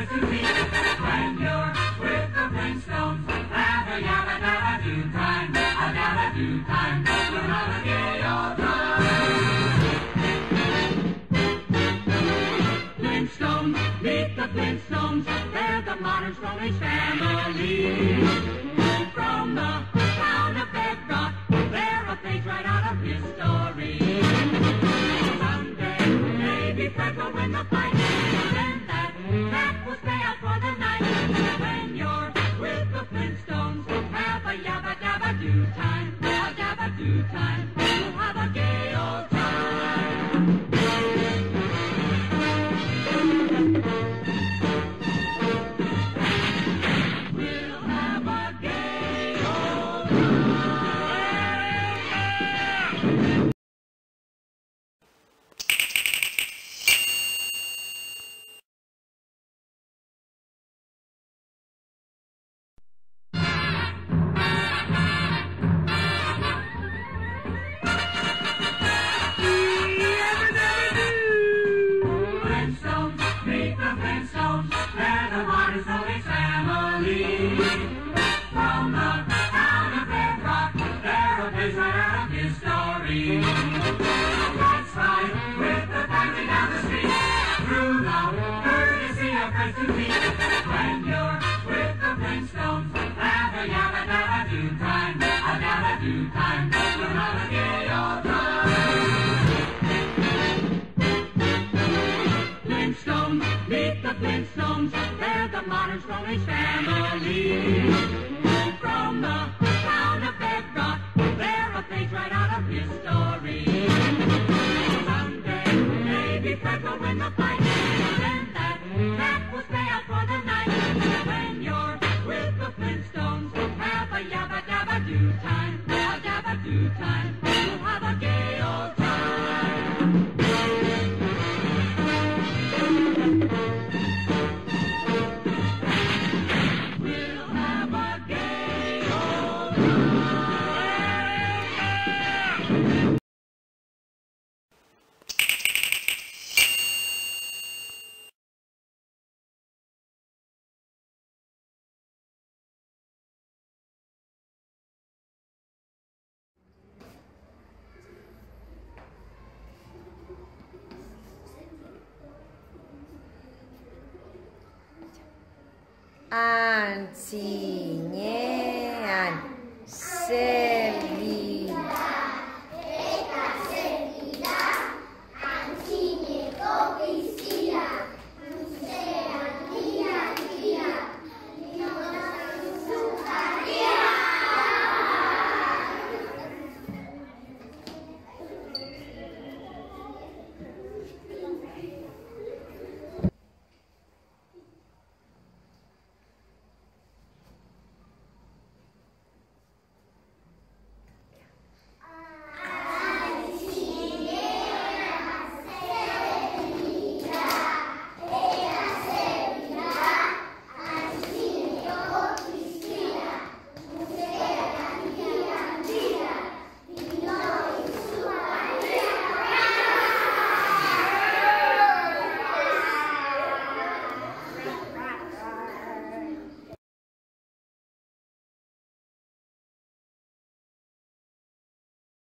place to be. When you're with the Flintstones, have a yabba dabba do time, a dabba do time. We'll have a gay old time. Flintstones, meet the Flintstones. They're the modern Stone Age family. From the town of Bedrock, they're a page right out of history. Someday, maybe Fred will win the fight. Then that will stay out for the night. When you're with the Flintstones, have a yabba dabba do time, a dabba do time. We'll have a gay old time. We'll have a gay old time. Flintstones, meet the Flintstones. They're the modern Stone Age family. From the town of Bedrock, they're a page right out of history. Let's ride with the family down the street, through the courtesy of friends to meet. When you're with the Flintstones, have a yabba dabba do time, a dabba do time. We'll have a gay old time. Flintstones, meet the Flintstones. They're the modern Stone Age family. From the town of Bedrock, they're a page right out of history. Someday, maybe Fred will win the fight. Then that will stay out for the night. When you're with the Flintstones, have a yabba dabba do time, a dabba do time. We'll have a gay old time. We'll have a gay old time. Ancinhê.